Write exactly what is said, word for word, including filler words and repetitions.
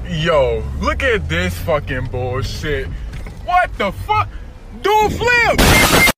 Yo, look at this fucking bullshit. What the fuck? Dude, flip!